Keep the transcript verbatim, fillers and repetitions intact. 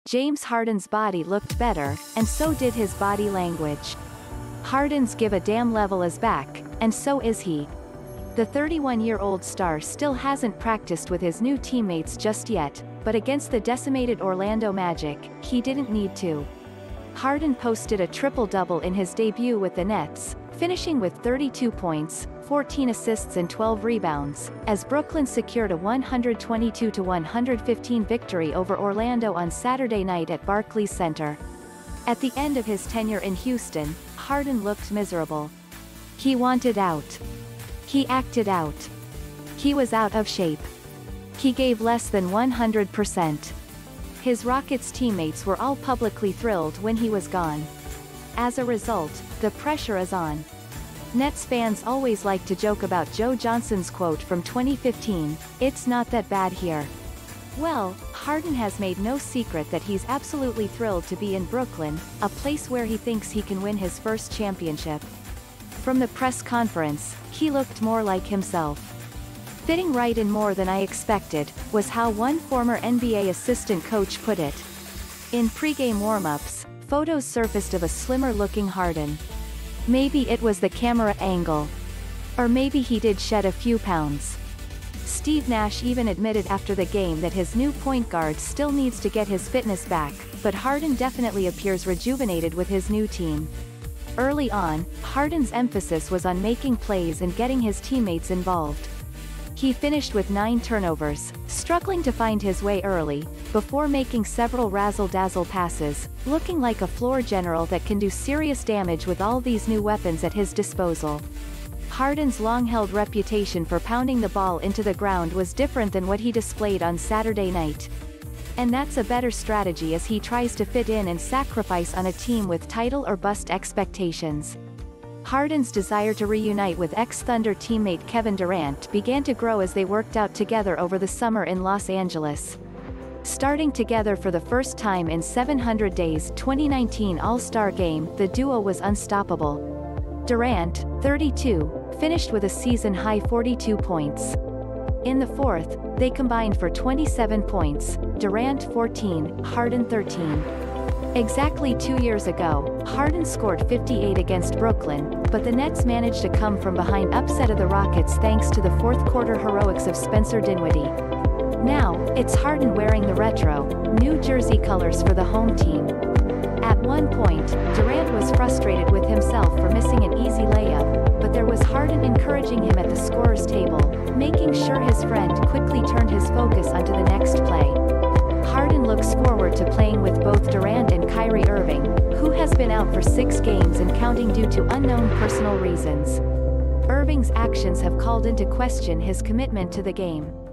James Harden's body looked better, and so did his body language. Harden's give a damn level is back, and so is he. The thirty-one-year-old star still hasn't practiced with his new teammates just yet, but against the decimated Orlando Magic, he didn't need to. Harden posted a triple-double in his debut with the Nets, finishing with thirty-two points, fourteen assists and twelve rebounds, as Brooklyn secured a one hundred twenty-two to one hundred fifteen victory over Orlando on Saturday night at Barclays Center. At the end of his tenure in Houston, Harden looked miserable. He wanted out. He acted out. He was out of shape. He gave less than one hundred percent. His Rockets teammates were all publicly thrilled when he was gone. As a result, the pressure is on. Nets fans always like to joke about Joe Johnson's quote from twenty fifteen, "It's not that bad here." Well, Harden has made no secret that he's absolutely thrilled to be in Brooklyn, a place where he thinks he can win his first championship. From the press conference, he looked more like himself. "Fitting right in more than I expected," was how one former N B A assistant coach put it. In pregame warm-ups, photos surfaced of a slimmer-looking Harden. Maybe it was the camera angle. Or maybe he did shed a few pounds. Steve Nash even admitted after the game that his new point guard still needs to get his fitness back, but Harden definitely appears rejuvenated with his new team. Early on, Harden's emphasis was on making plays and getting his teammates involved. He finished with nine turnovers, struggling to find his way early, before making several razzle-dazzle passes, looking like a floor general that can do serious damage with all these new weapons at his disposal. Harden's long-held reputation for pounding the ball into the ground was different than what he displayed on Saturday night. And that's a better strategy as he tries to fit in and sacrifice on a team with title or bust expectations. Harden's desire to reunite with ex-Thunder teammate Kevin Durant began to grow as they worked out together over the summer in Los Angeles. Starting together for the first time in seven hundred days twenty nineteen All-Star Game, the duo was unstoppable. Durant, thirty-two, finished with a season-high forty-two points. In the fourth, they combined for twenty-seven points, Durant fourteen, Harden thirteen. Exactly two years ago, Harden scored fifty-eight against Brooklyn, but the Nets managed to come from behind upset of the Rockets thanks to the fourth-quarter heroics of Spencer Dinwiddie. Now, it's Harden wearing the retro, New Jersey colors for the home team. At one point, Durant was frustrated with himself for missing an easy layup, but there was Harden encouraging him at the scorer's table, making sure his friend quickly turned his focus onto the next play. Harden looks forward to playing with both Durant and Kyrie Irving, who has been out for six games and counting due to unknown personal reasons. Irving's actions have called into question his commitment to the game.